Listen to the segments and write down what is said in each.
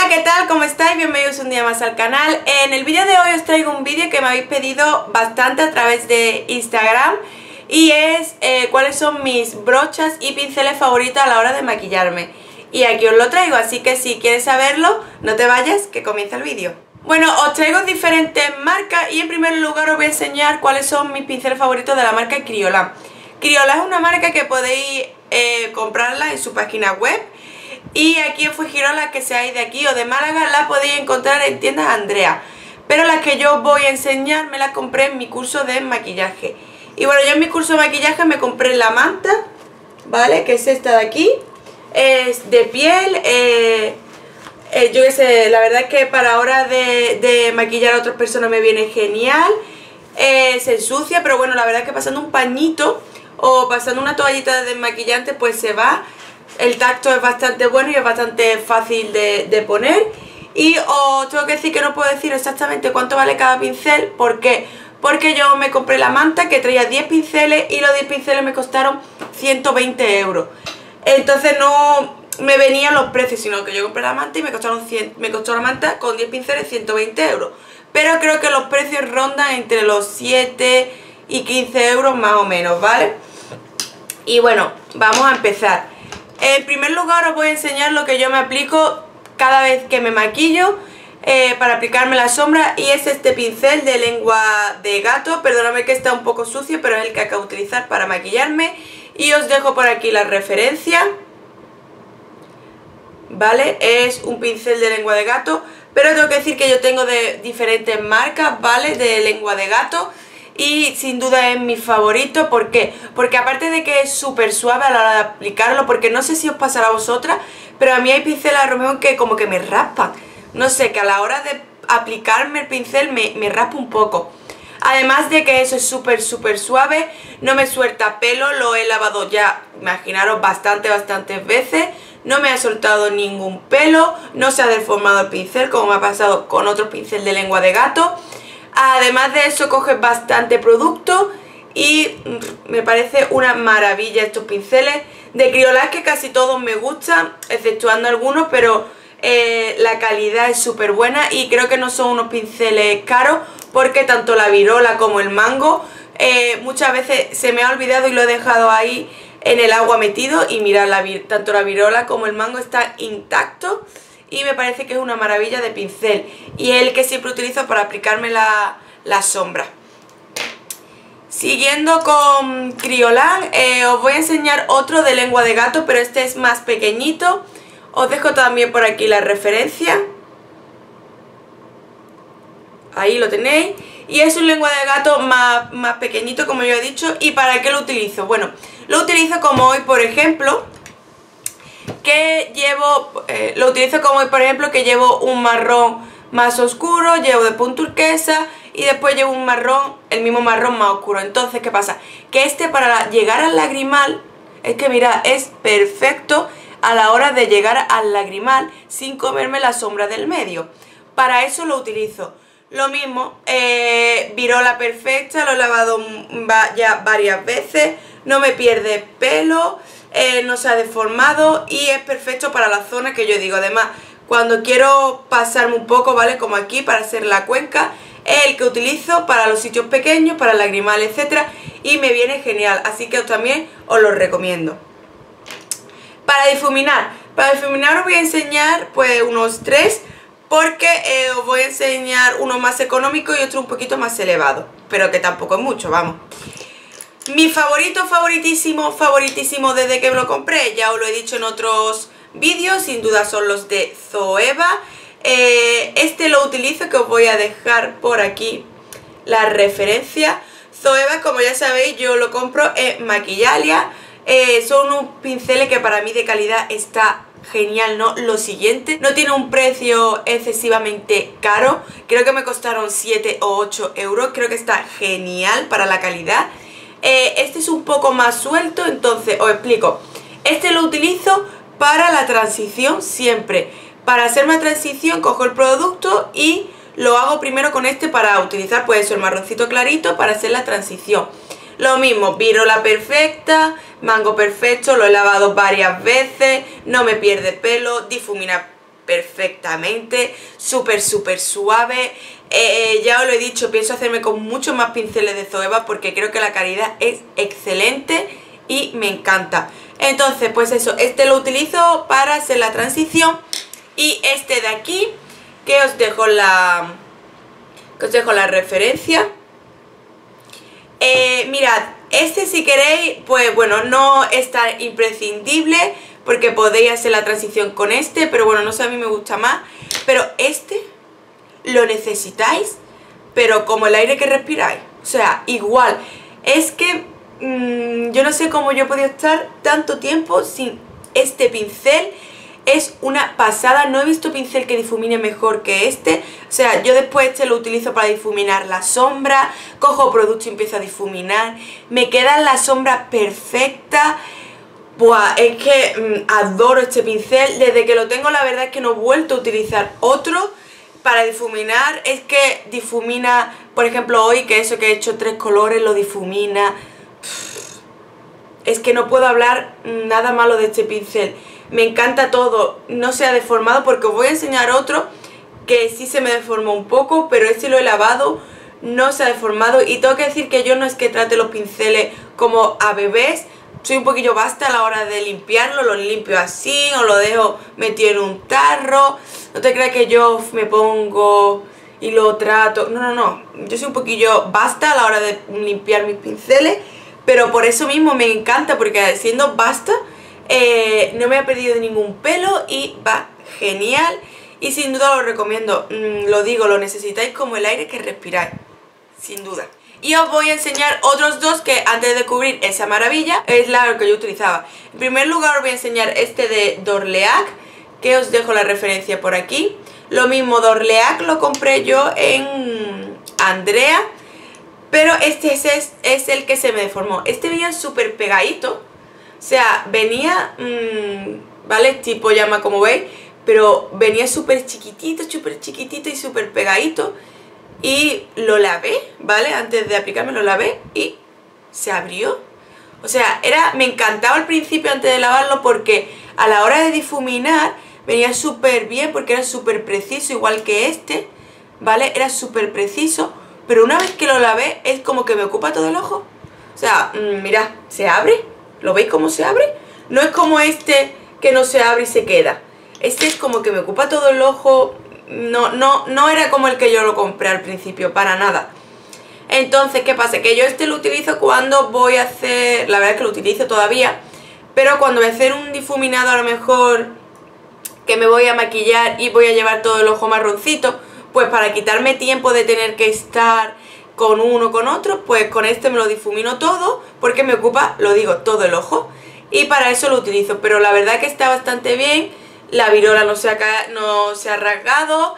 ¿qué tal? ¿Cómo estáis? Bienvenidos un día más al canal. En el vídeo de hoy os traigo un vídeo que me habéis pedido bastante a través de Instagram y es cuáles son mis brochas y pinceles favoritos a la hora de maquillarme. Y aquí os lo traigo, así que si quieres saberlo, no te vayas, que comienza el vídeo. Bueno, os traigo diferentes marcas y en primer lugar os voy a enseñar cuáles son mis pinceles favoritos de la marca Kryolan. Kryolan es una marca que podéis comprarla en su página web. Y aquí en Fuengirola, que seáis de aquí o de Málaga, la podéis encontrar en tiendas Andrea. Pero las que yo os voy a enseñar me las compré en mi curso de maquillaje. Y bueno, yo en mi curso de maquillaje me compré la manta, ¿vale? Que es esta de aquí. Es de piel. Yo qué sé, la verdad es que para hora de maquillar a otras personas me viene genial. Se ensucia, pero bueno, la verdad es que pasando un pañito o pasando una toallita de desmaquillante pues se va. El tacto es bastante bueno y es bastante fácil de poner. Y os tengo que decir que no puedo decir exactamente cuánto vale cada pincel. ¿Por qué? Porque yo me compré la manta que traía 10 pinceles y los 10 pinceles me costaron 120 euros. Entonces no me venían los precios, sino que yo compré la manta y me costó la manta con 10 pinceles 120 euros. Pero creo que los precios rondan entre los 7 y 15 euros más o menos, ¿vale? Y bueno, vamos a empezar. En primer lugar os voy a enseñar lo que yo me aplico cada vez que me maquillo para aplicarme la sombra, y es este pincel de lengua de gato. Perdóname que está un poco sucio, pero es el que acabo de utilizar para maquillarme y os dejo por aquí la referencia, ¿vale? Es un pincel de lengua de gato, pero tengo que decir que yo tengo de diferentes marcas, ¿vale? De lengua de gato. Y sin duda es mi favorito. ¿Por qué? Porque aparte de que es súper suave a la hora de aplicarlo, porque no sé si os pasará a vosotras, pero a mí hay pinceles a lo mejor que como que me raspan. No sé, que a la hora de aplicarme el pincel me raspa un poco. Además de que eso es súper suave, no me suelta pelo, lo he lavado ya, imaginaros, bastantes veces. No me ha soltado ningún pelo, no se ha deformado el pincel como me ha pasado con otro pincel de lengua de gato. Además de eso coge bastante producto y me parece una maravilla estos pinceles. De Kryolan que casi todos me gustan, exceptuando algunos, pero la calidad es súper buena y creo que no son unos pinceles caros, porque tanto la virola como el mango muchas veces se me ha olvidado y lo he dejado ahí en el agua metido y mirad, tanto la virola como el mango está intacto. Y me parece que es una maravilla de pincel. Y es el que siempre utilizo para aplicarme la sombra. Siguiendo con Kryolan, os voy a enseñar otro de lengua de gato, pero este es más pequeñito. Os dejo también por aquí la referencia. Ahí lo tenéis. Y es un lengua de gato más pequeñito, como yo he dicho. ¿Y para qué lo utilizo? Bueno, lo utilizo como hoy, por ejemplo, que llevo un marrón más oscuro, llevo de punto turquesa y después llevo un marrón, el mismo marrón más oscuro. Entonces, ¿qué pasa? Que este para llegar al lagrimal, es que mirad, es perfecto a la hora de llegar al lagrimal sin comerme la sombra del medio. Para eso lo utilizo. Lo mismo, virola perfecta, lo he lavado ya varias veces, no me pierde pelo. No se ha deformado y es perfecto para la zona que yo digo. Además, cuando quiero pasarme un poco, ¿vale? Como aquí para hacer la cuenca, es el que utilizo para los sitios pequeños, para el lagrimal, etcétera, y me viene genial, así que también os lo recomiendo. Para difuminar os voy a enseñar pues unos 3, porque os voy a enseñar uno más económico y otro un poquito más elevado, pero que tampoco es mucho, vamos. Mi favoritísimo desde que me lo compré, ya os lo he dicho en otros vídeos, sin duda son los de Zoeva. Este lo utilizo, que os voy a dejar por aquí la referencia. Zoeva, como ya sabéis, yo lo compro en Maquillalia. Son unos pinceles que para mí de calidad está genial, ¿no? Lo siguiente, no tiene un precio excesivamente caro, creo que me costaron 7 o 8 euros, creo que está genial para la calidad. Este es un poco más suelto, entonces os explico. Este lo utilizo para la transición siempre. Para hacer una transición cojo el producto y lo hago primero con este para utilizar pues eso, el marroncito clarito para hacer la transición. Lo mismo, virola perfecta, mango perfecto, lo he lavado varias veces, no me pierde pelo, difumina perfectamente, súper suave. Ya os lo he dicho, pienso hacerme con muchos más pinceles de Zoeva porque creo que la calidad es excelente y me encanta. Entonces, pues eso, este lo utilizo para hacer la transición y este de aquí, que os dejo la referencia. Mirad, este si queréis, pues bueno, no es tan imprescindible porque podéis hacer la transición con este, pero bueno, no sé, a mí me gusta más. Pero este lo necesitáis, pero como el aire que respiráis, o sea, igual. Es que yo no sé cómo yo he podido estar tanto tiempo sin este pincel. Es una pasada, no he visto pincel que difumine mejor que este. O sea, yo después este lo utilizo para difuminar la sombra, cojo producto y empiezo a difuminar, me queda la sombra perfecta. Buah, es que adoro este pincel. Desde que lo tengo, la verdad es que no he vuelto a utilizar otro para difuminar. Es que difumina, por ejemplo hoy, que eso que he hecho 3 colores, lo difumina. Es que no puedo hablar nada malo de este pincel. Me encanta todo, no se ha deformado porque os voy a enseñar otro que sí se me deformó un poco, pero este lo he lavado, no se ha deformado. Y tengo que decir que yo no es que trate los pinceles como a bebés, soy un poquillo basta a la hora de limpiarlo, lo limpio así o lo dejo metido en un tarro. No te creas que yo me pongo y lo trato, no, yo soy un poquillo basta a la hora de limpiar mis pinceles, pero por eso mismo me encanta, porque siendo basta no me ha perdido ningún pelo y va genial. Y sin duda lo recomiendo, lo digo, lo necesitáis como el aire que respiráis, sin duda. Y os voy a enseñar otros dos que antes de descubrir esa maravilla es la que yo utilizaba. En primer lugar os voy a enseñar este de Dorleac, que os dejo la referencia por aquí. Lo mismo, Dorleac lo compré yo en Andrea, pero este es el que se me deformó. Este venía súper pegadito. O sea, venía, ¿vale? Tipo llama, como veis, pero venía súper chiquitito y súper pegadito. Y lo lavé, ¿vale? Antes de aplicarme lo lavé y se abrió. O sea, me encantaba al principio antes de lavarlo porque a la hora de difuminar venía súper bien porque era súper preciso, igual que este, ¿vale? Era súper preciso, pero una vez que lo lavé es como que me ocupa todo el ojo. O sea, mirad, se abre. ¿Lo veis cómo se abre? No es como este que no se abre y se queda. Este es como que me ocupa todo el ojo. No era como el que yo lo compré al principio, para nada. Entonces, ¿qué pasa? Que yo este lo utilizo cuando voy a hacer... La verdad es que lo utilizo todavía, pero cuando voy a hacer un difuminado a lo mejor que me voy a maquillar y voy a llevar todo el ojo marroncito, pues para quitarme tiempo de tener que estar con uno con otro, pues con este me lo difumino todo porque me ocupa, lo digo, todo el ojo, y para eso lo utilizo. Pero la verdad que está bastante bien, la virola no se ha rasgado,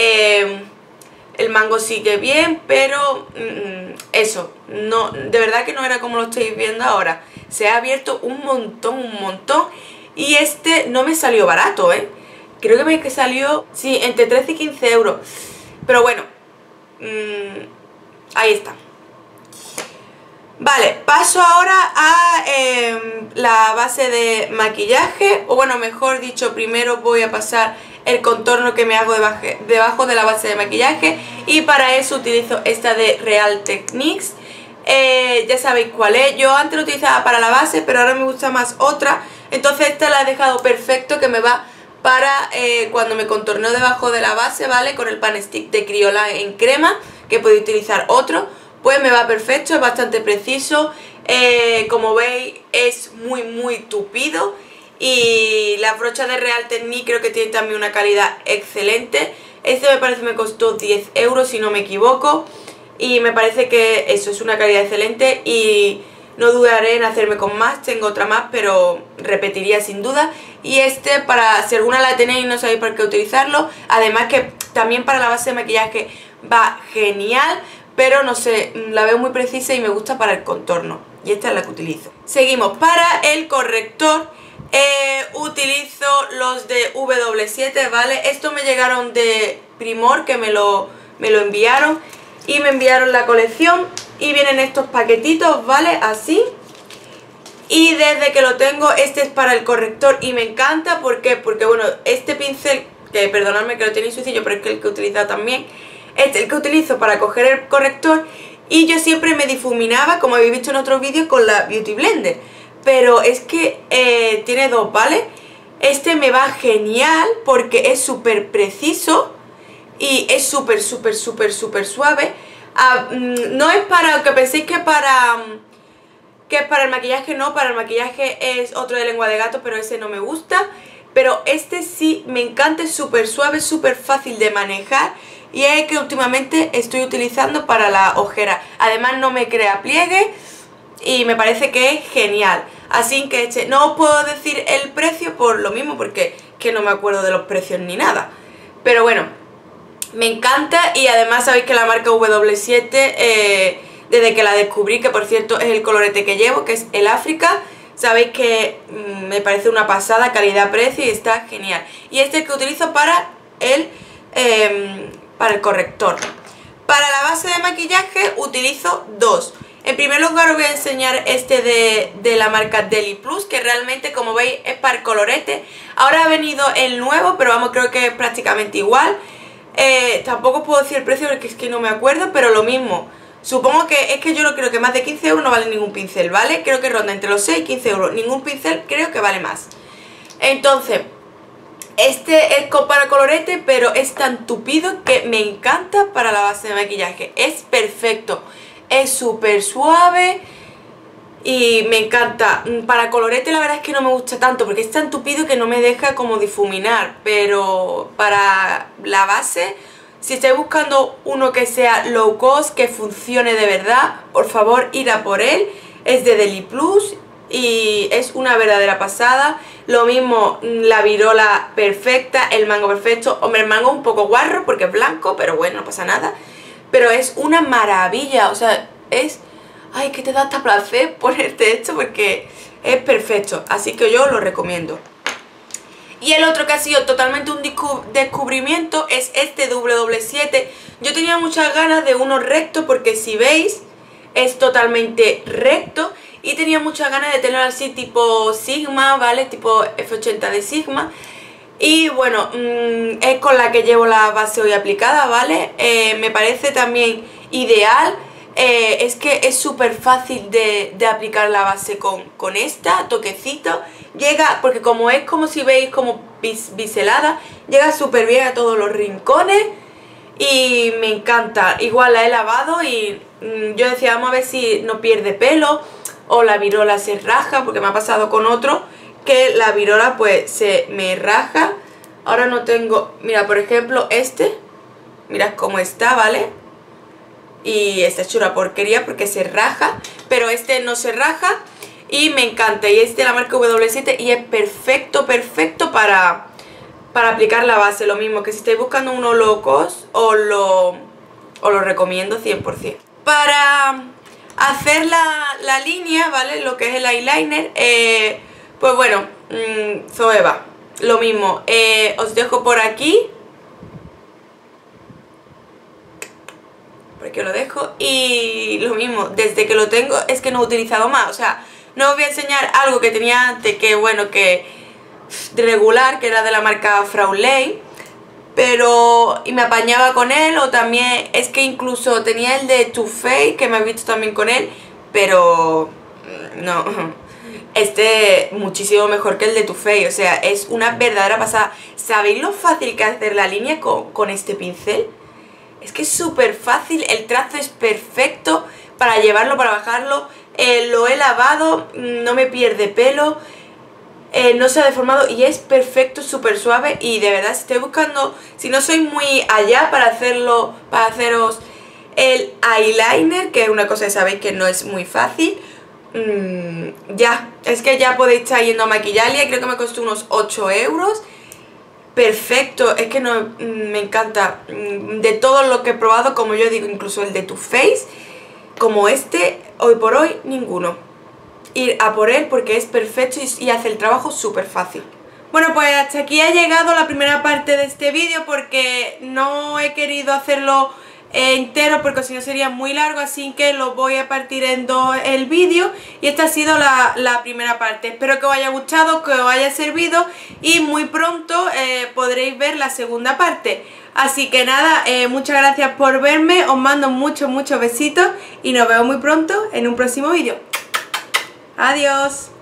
el mango sigue bien, pero eso, no, de verdad que no era como lo estáis viendo ahora. Se ha abierto un montón, y este no me salió barato, creo que me salió, sí, entre 13 y 15 euros, pero bueno, ahí está. Vale, paso ahora a la base de maquillaje, o bueno, mejor dicho, primero voy a pasar el contorno que me hago debajo de la base de maquillaje, y para eso utilizo esta de Real Techniques. Ya sabéis cuál es. Yo antes lo utilizaba para la base, pero ahora me gusta más otra, entonces esta la he dejado perfecto, que me va para cuando me contorneo debajo de la base, ¿vale? Con el pan stick de Criolla en crema, que podéis utilizar otro, pues me va perfecto, es bastante preciso. Como veis es muy tupido, y las brochas de Real Techniques creo que tienen también una calidad excelente. Este me parece me costó 10 euros si no me equivoco, y me parece que eso es una calidad excelente y no dudaré en hacerme con más. Tengo otra más, pero repetiría sin duda. Y este, para si alguna la tenéis y no sabéis por qué utilizarlo, además que también para la base de maquillaje va genial, pero no sé, la veo muy precisa y me gusta para el contorno, y esta es la que utilizo. Seguimos, para el corrector utilizo los de W7, ¿vale? Estos me llegaron de Primor, que me lo enviaron, y me enviaron la colección, y vienen estos paquetitos, ¿vale? Así. Y desde que lo tengo, este es para el corrector y me encanta. ¿Por qué? Porque bueno, este pincel que perdonadme que lo tenéis sucio, pero es que el que he utilizado también. Este es el que utilizo para coger el corrector y yo siempre me difuminaba, como habéis visto en otros vídeos, con la Beauty Blender. Pero es que tiene dos, ¿vale? Este me va genial porque es súper preciso y es súper suave. No es para que penséis que es para el maquillaje, no, para el maquillaje es otro de lengua de gato, pero ese no me gusta. Pero este sí me encanta, es súper suave, súper fácil de manejar y es el que últimamente estoy utilizando para la ojera. Además no me crea pliegue y me parece que es genial. Así que no os puedo decir el precio por lo mismo, porque que no me acuerdo de los precios ni nada. Pero bueno, me encanta y además sabéis que la marca W7, desde que la descubrí, que por cierto es el colorete que llevo, que es el África, sabéis que me parece una pasada, calidad-precio y está genial. Y este es el que utilizo para el corrector. Para la base de maquillaje utilizo dos. En primer lugar os voy a enseñar este de la marca Deli Plus, que realmente, como veis, es para el colorete. Ahora ha venido el nuevo, pero vamos, creo que es prácticamente igual. Tampoco puedo decir el precio porque es que no me acuerdo, pero lo mismo. Supongo que es que yo no creo que más de 15 euros no vale ningún pincel, ¿vale? Creo que ronda entre los 6 y 15 euros. Ningún pincel creo que vale más. Entonces, este es para colorete, pero es tan tupido que me encanta para la base de maquillaje. Es perfecto. Es súper suave y me encanta. Para colorete la verdad es que no me gusta tanto porque es tan tupido que no me deja como difuminar. Pero para la base, si estáis buscando uno que sea low cost, que funcione de verdad, por favor ir a por él. Es de Deli Plus y es una verdadera pasada. Lo mismo, la virola perfecta, el mango perfecto. Hombre, el mango un poco guarro porque es blanco, pero bueno, no pasa nada. Pero es una maravilla, o sea, es... Ay, que te da hasta placer ponerte esto porque es perfecto. Así que yo lo recomiendo. Y el otro que ha sido totalmente un descubrimiento es este W7. Yo tenía muchas ganas de uno recto porque si veis es totalmente recto. Y tenía muchas ganas de tenerlo así tipo Sigma, ¿vale? Tipo F80 de Sigma. Y bueno, es con la que llevo la base hoy aplicada, ¿vale? Me parece también ideal. Es que es súper fácil de aplicar la base con esta, toquecito. Llega, porque como es como si veis como biselada, llega súper bien a todos los rincones. Y me encanta. Igual la he lavado y yo decía, vamos a ver si no pierde pelo o la virola se raja, porque me ha pasado con otro que la virola pues se me raja. Ahora no tengo, mira, por ejemplo este, mirad cómo está, ¿vale? Y está hecho una porquería porque se raja, pero este no se raja y me encanta. Y es de la marca W7 y es perfecto para aplicar la base. Lo mismo que si estáis buscando uno low cost, os lo recomiendo 100%. Para hacer la línea, ¿vale? Lo que es el eyeliner, pues bueno, Zoeva, lo mismo, os dejo por aquí lo dejo y lo mismo, desde que lo tengo es que no he utilizado más, o sea, no os voy a enseñar algo que tenía antes que bueno, que regular, que era de la marca Fraulein, pero y me apañaba con él, o también es que incluso tenía el de Too Faced que me he visto también con él, pero no, este muchísimo mejor que el de Too Faced, o sea, es una verdadera pasada. ¿Sabéis lo fácil que es hacer la línea con este pincel? Es que es súper fácil, el trazo es perfecto para llevarlo, para bajarlo, lo he lavado, no me pierde pelo, no se ha deformado y es perfecto, súper suave. Y de verdad, si estoy buscando, si no soy muy allá para hacerlo, para haceros el eyeliner, que es una cosa que sabéis que no es muy fácil, ya, es que ya podéis estar yendo a maquillarla, creo que me costó unos 8 euros. Perfecto, es que no, me encanta. De todo lo que he probado, como yo digo, incluso el de Too Faced, como este, hoy por hoy, ninguno. Ir a por él porque es perfecto y hace el trabajo súper fácil. Bueno, pues hasta aquí ha llegado la primera parte de este vídeo porque no he querido hacerlo entero porque si no sería muy largo, así que lo voy a partir en dos el vídeo y esta ha sido la primera parte. Espero que os haya gustado, que os haya servido y muy pronto podréis ver la segunda parte. Así que nada, muchas gracias por verme, os mando muchos besitos y nos vemos muy pronto en un próximo vídeo. Adiós.